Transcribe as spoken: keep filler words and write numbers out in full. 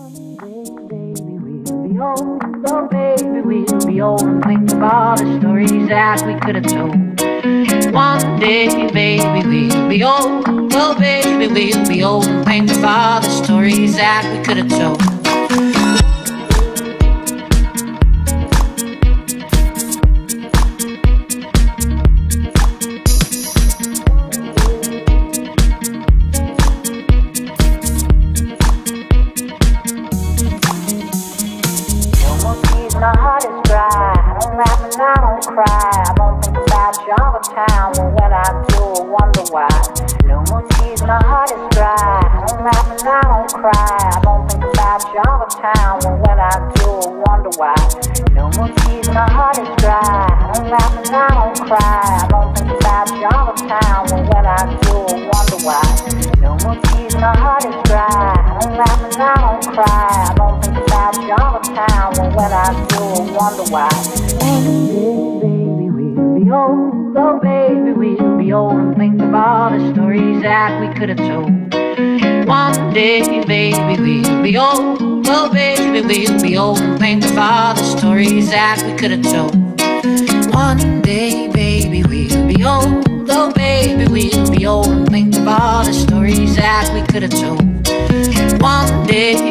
be old, oh baby, we'll be old and think of all the stories that we could have told. One day, baby, we'll be old, oh baby, we'll be old and think of all the stories that we could have told. My heart is dry, I don't laugh and I don't cry. I don't think about you all the time, but when I do, I wonder why. No more tears, my heart is dry, I don't laugh and I don't cry. I don't think about you all the time, but when I do, I wonder why. No more tears, my heart is dry, I don't laugh and I don't cry. I don't think about you all the time, but when I do, I wonder why. No more tears, my heart is dry, I don't laugh and I don't cry. I don't think about you all the time, but when I do, I wonder why. One day, baby, we'll be old, oh baby, we'll be old and think of all the stories that we could have told. One day, baby, we'll be old, oh baby, we'll be old and think of all the stories that we could have told. One day, baby, we'll be old, oh baby, we'll be old and think of all the stories that we could have told. One day,